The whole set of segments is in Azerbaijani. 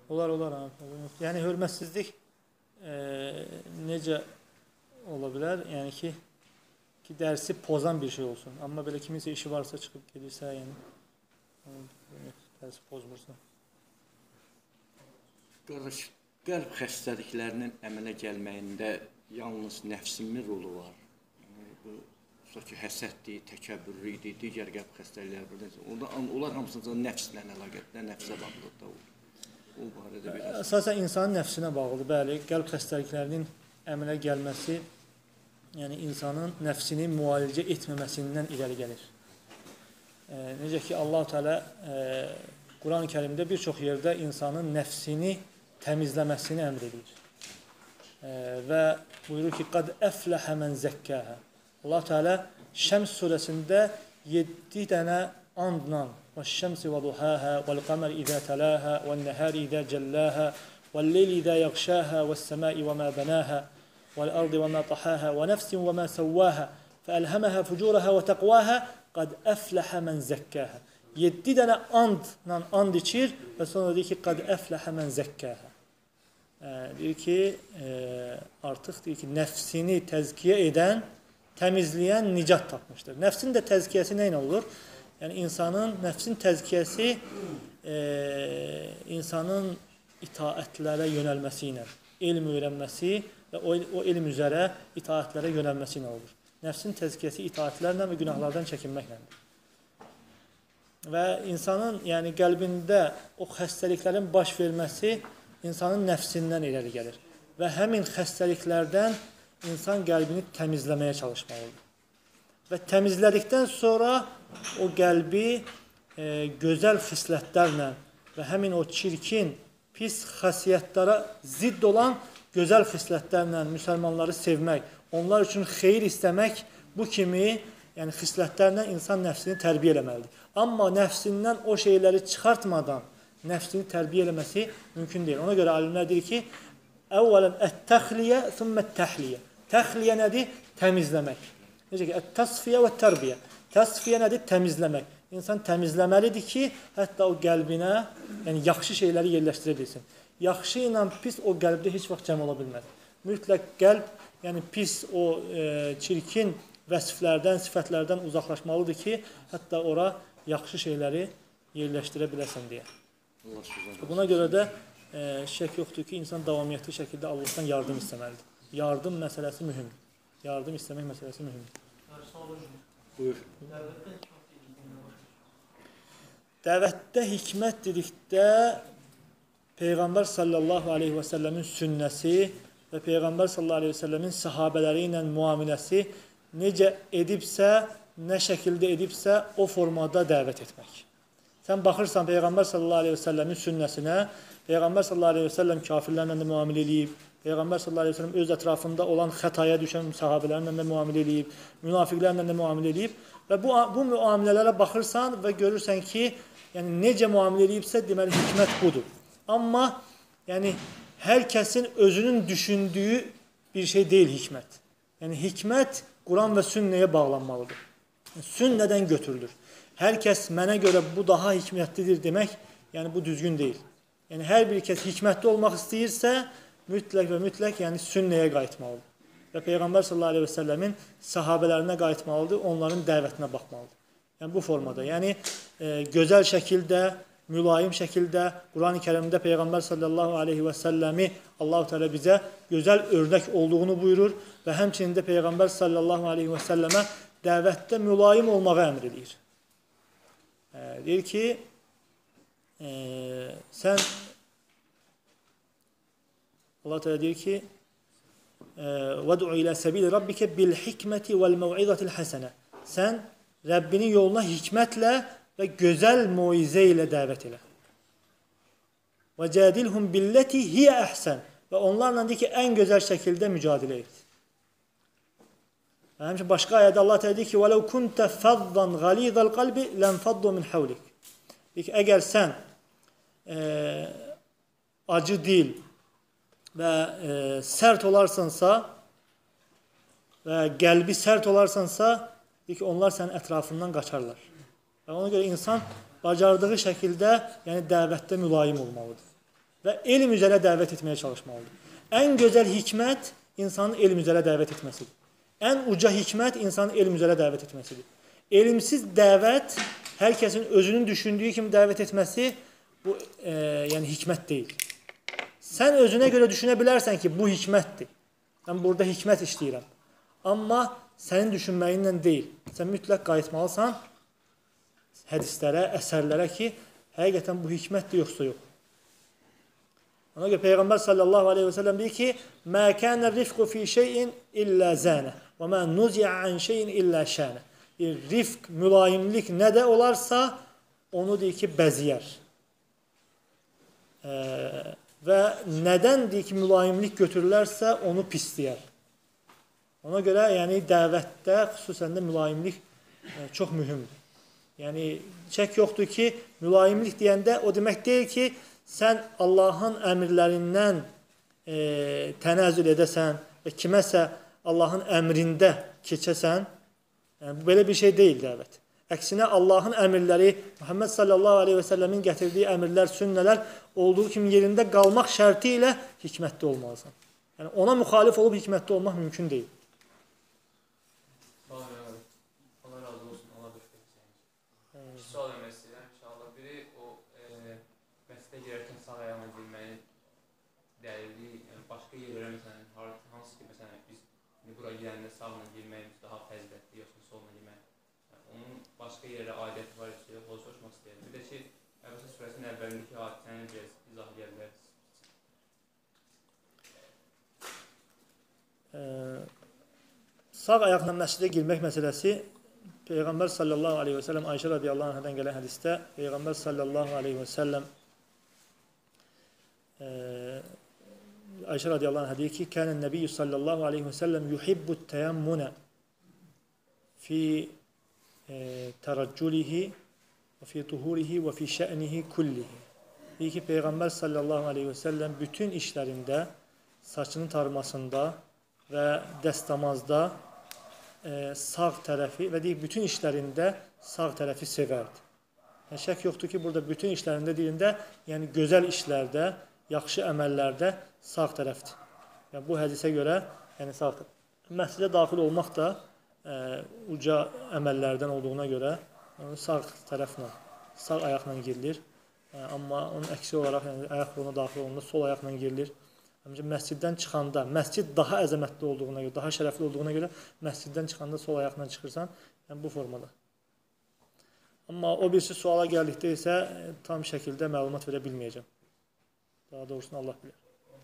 Olar, olar. Yəni, hörmətsizlik necə ola bilər? Yəni ki, dərsi pozan bir şey olsun. Amma belə kiminsə işi varsa çıxıb gedirsə, yəni dərsi pozmursa. Qardaş, qəlb xəstəliklərinin əmələ gəlməyində yalnız nəfsimin rolu var. Bu həsəddir, təkəbbürlüdür, digər qəlb xəstəlikləri. Onlar hamısında nəfslə əlaqətlə, nəfsə bağlıdır. O barədə biraz. Əsasən insanın nəfsinə bağlıdır. Bəli, qəlb xəstəliklərinin əmələ gəlməsi, yəni insanın nəfsini müalicə etməməsindən irəli gəlir. Necə ki, Allah-u Teala Quran-ı Kərimdə bir çox yerdə insanın nəfsini təmizləməsini əmr edir. Və buyurur ki, qad əfləhə mən zəkkəhə. Allah-u Teala Şəms surəsində 7 dənə andla وَالشَّمْسِ وَضُحَاهَا وَالْقَمَرِ إِذَا تَلَاهَا وَالنَّهَارِ إِذَا جَلَّاهَا وَاللَّيْلِ إِذَا يَغْشَاهَا وَالسَّمَاءِ وَمَا بَنَاهَا وَالْأَرْضِ وَمَا طَحَاهَا وَنَفْسٍ وَمَا سَوَّاهَا فَأَلْهَمَهَا فُجُورَهَا وَتَقْوَاهَا قَدْ أَفْلَحَ مَنْ زَكَّاهَا. 7 dənə andla and içir və sonra deyir ki, قَدْ أَفْلَحَ مَنْ زَكَّاهَا. Deyir ki, artıq deyir ki, nəfsini təzkiyə edən, təmizləyən nicat tapmışdır. Nəfsin də təzkiyəsi nə ilə olur? Yəni, nəfsin təzkiyəsi insanın itaətlərə yönəlməsi ilə, elm öyrənməsi və o elm üzərə itaətlərə yönəlməsi ilə olur. Nəfsin təzkiyəsi itaətlərlə və günahlardan çəkinməklədir. Və insanın, yəni qəlbində o xəstəliklərin baş verməsi insanın nəfsindən irəli gəlir. Və həmin xəstəliklərdən insan qəlbini təmizləməyə çalışmalıdır. Və təmizlədikdən sonra o qəlbi gözəl xislətlərlə və həmin o çirkin, pis xasiyyətlərə zidd olan gözəl xislətlərlə müsəlmanları sevmək, onlar üçün xeyir istəmək, bu kimi yəni xislətlərlə insan nəfsini tərbiyə eləməlidir. Amma nəfsindən o şeyləri çıxartmadan nəfsini tərbiyə eləməsi mümkün deyil. Ona görə alimlər deyir ki, əvvələn ət-təxliyə, thumma ət-təhliyə. Təxliyə nədir? Təmizləmək. Necə ki, ət-təsfiyə və tərbiyə. Təsfiyə nədir? Təmizləmək. İnsan təmizləməlidir ki, hətta o qəlbinə yəni yaxşı şeyləri yerləşdirə bilsin. Yaxşı ilə pis o qəlbdə heç vaxt cəm ola bilməz. Mütləq qəlb, yəni pis o çirkin vəsiflərdən, sifətlərdən uzaqlaşmalıdır ki, hətta ora yaxşı şeyləri yerləşdirə biləsən deyə. Buna görə də şək yoxdur ki, insan davamiyyətli şəkildə Allahdan yardım istəməlidir. Yardım məsələsi mühümdür. Yardım istəmək məsələsi mühümdür. Buyur. Dəvətdə hikmət dedikdə Peyğəmbər sallallahu aleyhi və səlləmin sünnəsi və Peyğəmbər sallallahu aleyhi və səlləmin sahabələri ilə müamiləsi necə edibsə, nə şəkildə edibsə, o formada dəvət etmək. Sən baxırsan Peyğəmbər sallallahu aleyhi və səlləmin sünnəsinə, Peyğəmbər sallallahu aleyhi və səlləm kafirlərlə də müamilə eləyib, Peyğəmbər sallallahu aleyhi və səlləm öz ətrafında olan xətaya düşən sahabələrlə də müamilə eləyib, münafiqlərlə də müamilə eləyib və bu müamilələrə baxırsan və görürsən ki, yəni necə müamilə eləyibsə, deməli hikmət budur. Amma yəni hər kəsin özünün düşündüyü bir şey deyil hikmət. Yəni hikmət Quran və sünnəyə bağlanmalıdır. Sünnədən götürülür. Hər kəs mənə görə bu daha hikmətlidir demək, yəni bu düzgün deyil. Yəni hər bir kəs hikmətli olmaq istəyirsə, mütləq və mütləq yəni sünnəyə qayıtmalıdır. Və Peyğəmbər sallallahu aleyhi və səlləmin sahabələrinə qayıtmalıdır, onların dəvətinə baxmalıdır. Yəni bu formada, yəni gözəl şəkildə, mülayim şəkildə Quran-ı Kərimdə Peyğəmbər sallallahu aleyhi və səlləmi Allah-u Teala bizə gözəl örnək olduğunu buyurur və həmçinin də Peyğəmbər sallallahu aleyhi və səlləmə dəvətdə mülayim olmağı əmr edir. Deyir ki, sən Allah Teala deyir ki, وَدْعُ إِلَى سَبِيلِ رَبِّكَ بِالْحِكْمَةِ وَالْمَوْعِظَةِ الْحَسَنَةِ. Sən Rəbbinin yoluna hikmətlə və gözəl moizə ilə dəvət elə. وَجَادِلْهُمْ بِالَّتِي هِيَ أَحْسَنُ. Və onlarla deyir ki, ən gözəl şəkildə mücadilə et. Həmçinin başqa ayədə Allah Teala deyir ki, وَلَوْ كُنْتَ فَضًّا غَلِيظَ الْقَلْبِ لَنْفَضُّوا مِنْ حَوْلِكَ. Deyir ki, əgər sən acı dil və sərt olarsansa və qəlbi sərt olarsansa, deyir ki, onlar sənin ətrafından qaçarlar. Və ona görə insan bacardığı şəkildə yəni dəvətdə mülayim olmalıdır. və elm üzərə dəvət etməyə çalışmalıdır. Ən gözəl hikmət insanın elm üzərə dəvət etməsidir. Ən uca hikmət insanın elm üzərə dəvət etməsidir. Elmsiz dəvət, hər kəsin özünün düşündüyü kimi dəvət etməsi bu yəni hikmət deyil. Sən özünə görə düşünə bilərsən ki, bu hikmətdir. Mən burada hikmət işləyirəm. Amma sənin düşünməyinlə deyil. Sən mütləq qayıtmalısan hədislərə, əsərlərə ki, həqiqətən bu hikmətdir, yoxsa yox. Ona görə Peyğəmbər sallallahu aleyhi və səlləm deyir ki, mə kənə rifqu fi şeyin illə zənə və mə nuziə ən şeyin illə şənə. Rifq, mülayimlik nədə olarsa, onu deyir ki, bəziyər. Və nədən deyir ki, mülayimlik götürülərsə, onu pisləyər. Ona görə, yəni, dəvətdə, xüsusən də mülayimlik çox mühümdür. Yəni, şək yoxdur ki, mülayimlik deyəndə o demək deyil ki, sən Allahın əmrlərindən tənəzzül edəsən və kiməsə Allahın əmrində keçəsən, yəni, belə bir şey deyil dəvət. Əksinə, Allahın əmrləri, Muhammed sallallahu aleyhi və səlləmin gətirdiyi əmrlər, sünnələr olduğu kimi yerində qalmaq şərti ilə hikmətli olmalısan. Yəni, ona müxalif olub hikmətli olmaq mümkün deyil. Allah razı olsun, Allah bəxtə etsin. Sual vermək istəyirəm, inşallah. Biri, o məsələ girərkən sağ ayağına girməyin dəlili, yəni başqa yerlərə, məsələn, hansı ki, məsələn, biz bura girəndə sağla girməyimiz daha fəzilətli, yoxsa soluna girmək. Onun başqa yerə adəti var, yoxsa o soruşmaq istəyirəm. Bir də ki, Əbəsə surəsinin əvvəlindəki hadisəni izah edə bilərsiniz. Sağ ayaqla məscidə girmək məsələsi Peyğəmbər sallallahu aleyhi və səlləm Ayşə radiyallahu anhadan gələn hədisdə Peyğəmbər sallallahu aleyhi və səlləm Ayşə radiyallahu anha deyir ki, kənən nəbiyyü sallallahu aleyhi və səlləm yuhibbut təyəmmunə fi tərəcculihi və fi tuhurihi və fi şə'nihi kullihi. Deyir ki, Peyğəmbər sallallahu aleyhi və səlləm bütün işlərində, saçının tarmasında və dəstəmazda sağ tərəfi və deyir, bütün işlərində sağ tərəfi sevərdi. Yəni, şək yoxdur ki, burada bütün işlərində deyilində, yəni gözəl işlərdə, yaxşı əməllərdə sağ tərəfdir. Yəni, bu hədisə görə, yəni sağ tərəf. Məscidə daxil olmaq da uca əməllərdən olduğuna görə sağ tərəflə, sağ ayaqla girilir. Amma onun əksi olaraq, yəni ayaq yoluna daxil olunda sol ayaqla girilir. Məsciddən çıxanda, məscid daha əzəmətli olduğuna görə, daha şərəfli olduğuna görə məsciddən çıxanda sol ayaqla çıxırsan, yəni bu formada. Amma o birisi suala gəldikdə isə tam şəkildə məlumat verə bilməyəcəm. Daha doğrusunu Allah bilir.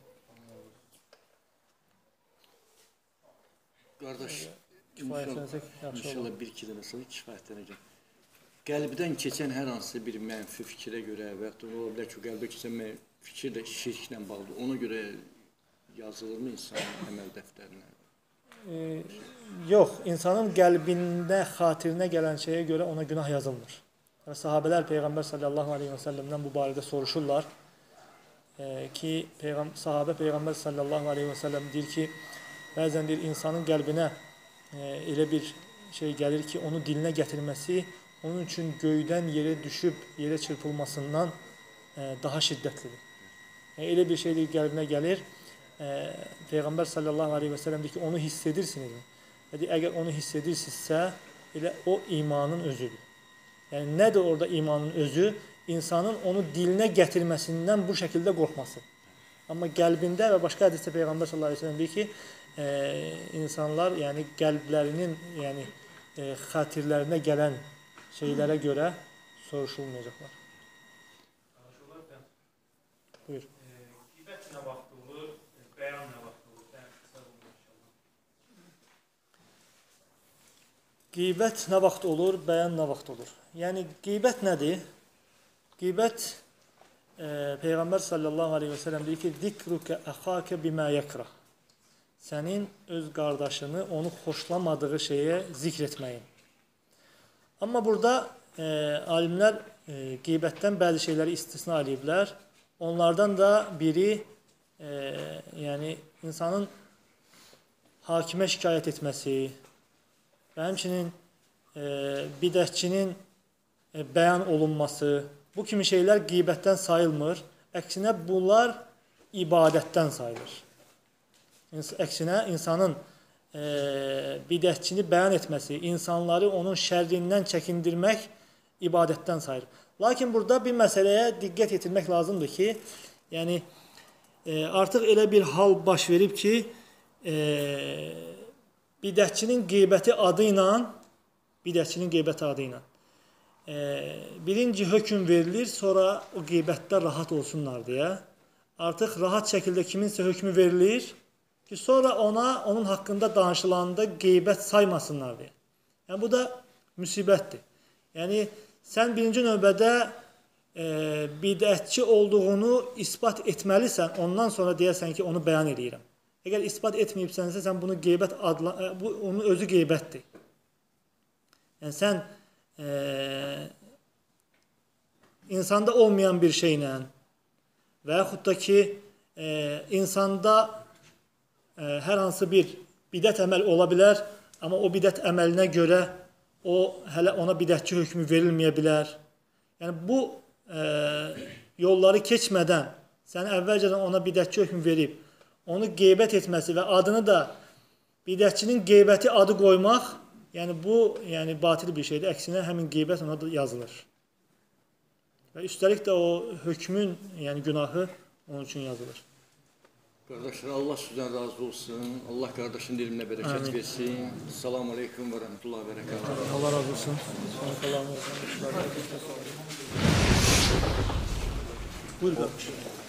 Qardaş, Kifayətlənəcək, yaxşı olur. İnşallah bir-iki dənə sonra kifayətlənəcək. Qəlbdən keçən hər hansı bir mənfi fikrə görə və yaxud da ola bilər ki, qəlbə keçən fikir də şirklə bağlıdır. Ona görə yazılırmı insanın əməl dəftərinə? Yox, insanın qəlbində, xatirinə gələn şeyə görə ona günah yazılmır. Sahabələr Peyğəmbər sallallahu aleyhi və səlləmdən bu barədə soruşurlar ki, sahabə Peyğəmbər sallallahu aleyhi və səlləm deyir ki, bəzən deyir, insanın qəlbinə elə bir şey gəlir ki, onu dilinə gətirməsi onun üçün göydən yerə düşüb, yerə çırpılmasından daha şiddətlidir. Elə bir şey qəlbinə gəlir, Peyğəmbər sallallahu aleyhi və səlləm deyir ki, onu hiss edirsiniz. Əgər onu hiss edirsinizsə, elə o imanın özüdür. Yəni, nədir orada imanın özü? İnsanın onu dilinə gətirməsindən bu şəkildə qorxması. Amma qəlbində və başqa hədisdə Peyğəmbər sallallahu aleyhi və səlləm deyir ki, insanlar yəni, qəlblərinin yəni, xatirlərinə gələn şeylərə görə soruşulmayacaqlar. Buyur. Qeybət nə vaxt olur, bəyan nə vaxt olur? Qeybət nə vaxt olur, bəyan nə vaxt olur? Yəni, qeybət nədir? Qeybət, Peyğəmbər sallallahu aleyhi və səlləm deyir ki, zikrukə əxakə bimə yəkrah. Sənin öz qardaşını, onu xoşlamadığı şeyə zikr etməyin. Amma burada alimlər qeybətdən bəzi şeyləri istisna ediblər. Onlardan da biri yəni insanın hakimə şikayət etməsi və həmçinin bidətçinin bəyan olunması, bu kimi şeylər qeybətdən sayılmır. Əksinə bunlar ibadətdən sayılır. Əksinə insanın bidətçini bəyan etməsi, insanları onun şərrindən çəkindirmək ibadətdən sayılır. Lakin burada bir məsələyə diqqət yetirmək lazımdır ki, yəni artıq elə bir hal baş verib ki, bidətçinin qeybəti adı ilə birinci hökm verilir, sonra o qeybətdə rahat olsunlar deyə. Artıq rahat şəkildə kiminsə hökmü verilir ki, sonra onun haqqında danışılanda qeybət saymasınlar deyə. Yəni, bu da müsibətdir. Yəni, sən birinci növbədə bidətçi olduğunu isbat etməlisən, ondan sonra deyərsən ki, onu bəyan edirəm. Əgər isbat etməyibsənsə, sən bunu qeybət onun özü qeybətdir. Yəni, sən insanda olmayan bir şeylə və yaxud da ki, insanda hər hansı bir bidət əməl ola bilər, amma o bidət əməlinə görə hələ ona bidətçi hökmü verilməyə bilər. Yəni, bu yolları keçmədən sən əvvəlcədən ona bidətçi hökmü verib, onu qeybət etməsi və adını da bidətçinin qeybəti adı qoymaq, yəni bu batil bir şeydir. Əksinə həmin qeybət ona da yazılır. Və üstəlik də o hökmün, yəni günahı onun üçün yazılır. Qardaşlar, Allah sizdən razı olsun. Allah qardaşın dilinə bərəkət versin. Selamun aleyküm və rəhmətullahi və bərəkətuhu. Allah razı olsun. Buyur qardaşlar.